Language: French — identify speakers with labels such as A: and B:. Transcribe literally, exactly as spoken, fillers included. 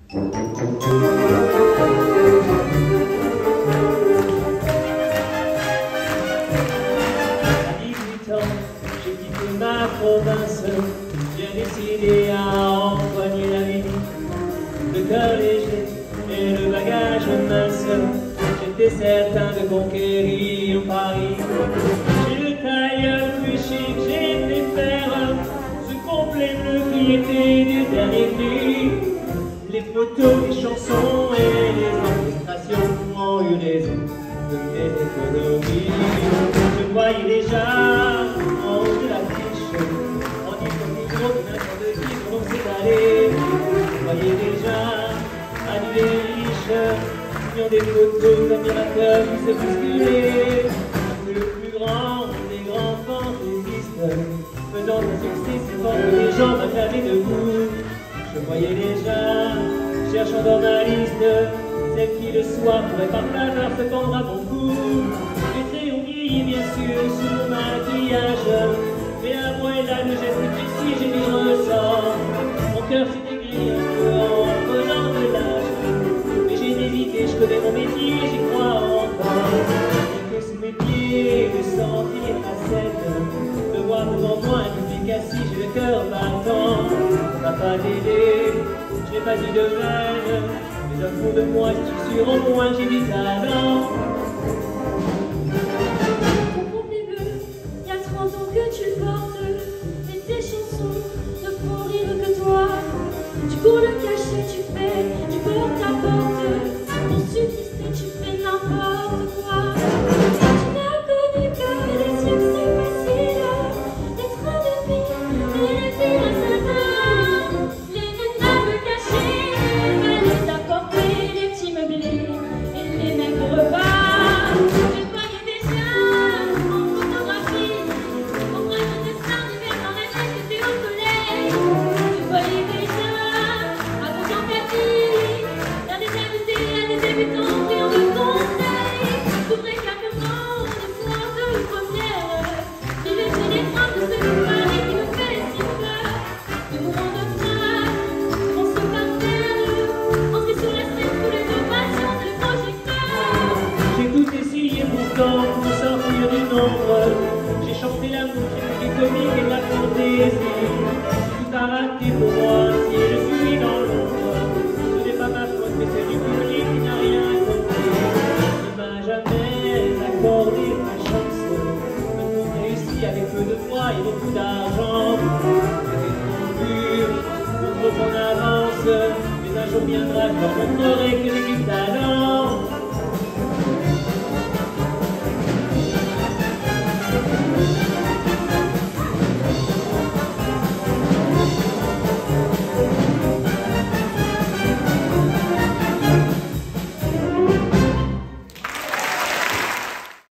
A: dix-huit ans, j'ai quitté ma province, j'ai décidé à empoigner la vie. Le cœur léger et le bagage mince, j'étais certain de conquérir Paris. J'ai le tailleur plus chic, j'ai fait faire ce complet bleu qui était du dernier cri. Les photos, les chansons et les orchestrations ont eu raison de mes économies. Je voyais déjà en haut de l'affiche, en diplôme de n'importe qui dont on s'est allé. Je voyais déjà à des riches, qui ont des photos d'admirateurs qui se bousculaient. Que le plus grand des grands fantaisistes, faisant un succès si fort que les gens m'acclamaient debout. Je voyais déjà, cherchant dans ma liste, celle qui le soir pourrait par hasard se tendre à mon cou. Les traits ont vieilli bien sûr sous mon maquillage, mais la moelle de gestes précis j'ai mis ressort. Mon cœur s'est aigri un peu en prenant de l'âge, mais j'ai hésité, je connais mon métier, j'y crois encore. Et que sous mes pieds de sentir la scène, de voir devant moi un public assis, j'ai le cœur battant. Ça m'a pas aidé, je n'ai pas eu de veine, mais au fond de moi, je suis sûr au moins j'ai du talent.
B: Mon bébé, il y a trente ans que tu le portes, et tes chansons ne font rire que toi. Tu cours le cachet, tu fais du porte à porte, pour subsister tu fais n'importe quoi. Tu n'as connu que les succès faciles, des trains de vie et les villes à Saint-Denis, les étables cachées, les valises à porter, les petits meublés et les maigres repas. Je voyais déjà en photographie, au bras de dessin d'hiver dans la tête que t'es au soleil. Je voyais déjà à contemplatif, à des amusés, à des débutants friands de conseils. S'ouvrait claquement le soir de une première, vivait chez les trains de celui de Paris qui me fait si peur. De mouvements de phrases, on se parterre, entrer sur la scène sous les ovations des projecteurs.
A: J'ai tout essayé pourtant pour sortir du nombre. J'ai chanté l'amour, j'ai fait des comiques et de la fantaisie. Tout a raté pour moi si je suis dans l'ombre. Ce n'est pas ma faute mais c'est du public qui n'a rien compris. Il m'a jamais accordé ma chance. Même pour réussir avec peu de foi et beaucoup d'argent. J'étais trop dur, trop trop en avance. Mais un jour viendra, je leur montrerai que j'ai du talent.